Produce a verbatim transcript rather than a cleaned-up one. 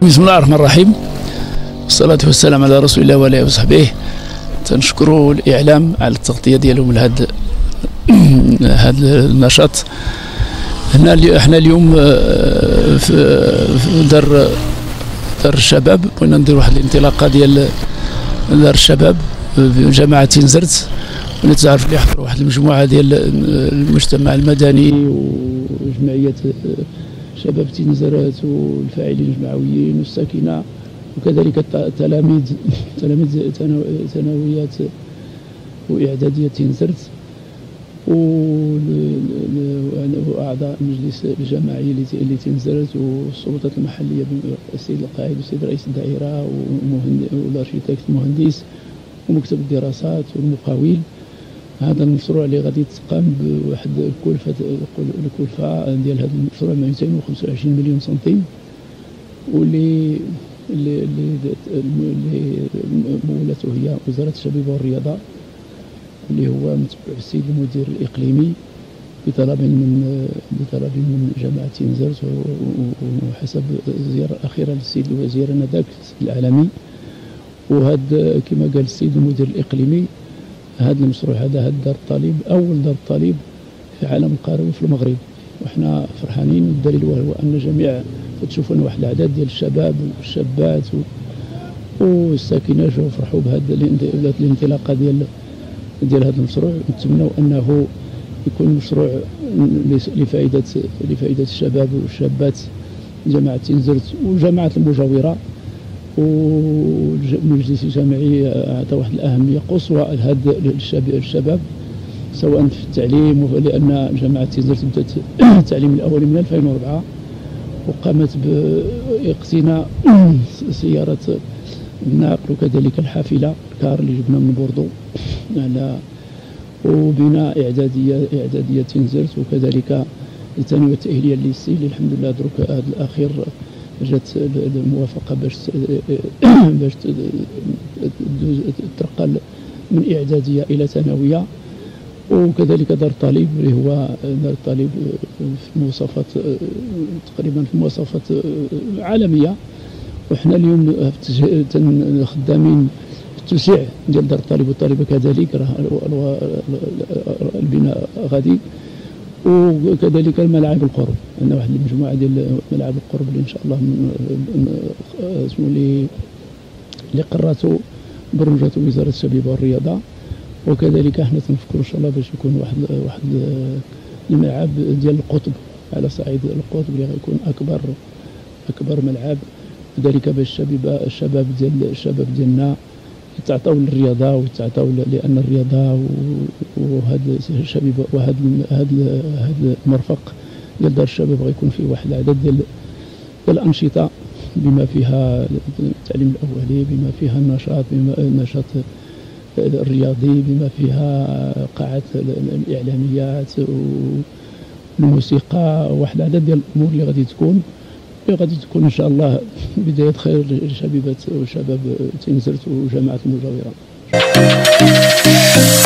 بسم الله الرحمن الرحيم، والصلاة والسلام على رسول الله وعلى آله وصحبه. تنشكروا الإعلام على التغطية ديالهم لهذا هذا النشاط. هنا احنا اليوم في دار دار الشباب، بغينا ندير واحد الانطلاقة ديال دار الشباب في جماعة تنزرت، ونتعرف اللي يحضروا واحد المجموعة ديال المجتمع المدني وجمعية شباب تنزرت والفاعلين الجمعويين والساكنة، وكذلك التلاميذ تلاميذ ثانويات واعداديه تنزرت، واعضاء المجلس الجماعي اللي تنزرت، والسلطات المحليه السيد القائد والسيد رئيس الدائره والارشيتكت المهندس ومكتب الدراسات والمقاول. هذا المشروع اللي غادي يتقام بواحد الكلفه الكلفه ديال هذا المشروع مئتين وخمسة وعشرين مليون سنتيم، واللي اللي اللي مولته هي وزاره الشباب والرياضه، اللي هو متبع السيد المدير الاقليمي بطلب من بطلب من جماعه تنزرت، وحسب الزياره الاخيره للسيد الوزير انذاك العالمي. وهذا كما قال السيد المدير الاقليمي، هذا المشروع هذا هذا دار الطالب اول دار الطالب في عالم القروي في المغرب، وحنا فرحانين. والدليل وهو ان جميع تشوفون واحد العدد ديال الشباب والشابات والساكنه جاوا فرحوا بهذا الانطلاقه ديال ديال هذا المشروع. نتمنوا انه يكون مشروع لفائده لفائده الشباب والشابات جماعه تنزرت وجماعه المجاوره، والمجلس الجامعي اعطى واحد الاهميه قصوى لهذا الشباب سواء في التعليم، لان جماعه تنزرت بدات التعليم الاولي من ألفين وأربعة، وقامت باقتناء سياره النقل وكذلك الحافله الكار اللي جبنا من بوردو على، وبناء اعداديه اعداديه تنزرت، وكذلك الثانويه التاهيليه للسي اللي الحمد لله درك هذا الاخير جات الموافقه باش باش ترقى من اعداديه الى ثانويه. وكذلك دار الطالب اللي هو دار الطالب في مواصفات تقريبا في مواصفات عالميه، وحنا اليوم خدامين في التوسيع ديال دار الطالب والطالبه كذلك، راه البناء غادي. وكذلك الملاعب القرب، عندنا واحد المجموعه ديال ملاعب القرب اللي ان شاء الله اسمو اللي اللي قررته برمجته وزاره الشباب والرياضه. وكذلك احنا تنفكروا ان شاء الله باش يكون واحد واحد الملعب ديال القطب على صعيد القطب اللي غيكون اكبر اكبر ملعب، ذلك باش الشباب الشباب ديال الشباب ديالنا يتعطاو للرياضه ويتعطاو، لان الرياضه وهذا الشباب وهذا هذا هذا المرفق ديال دار الشباب غيكون فيه واحد العدد ديال الانشطه، بما فيها التعليم الاولي، بما فيها النشاط، بما النشاط الرياضي، بما فيها قاعات الاعلاميات والموسيقى، واحد العدد ديال الامور اللي غادي تكون اللي غادي تكون ان شاء الله بدايه خير لشبيبات وشباب تنزرت وجماعه المجاوره.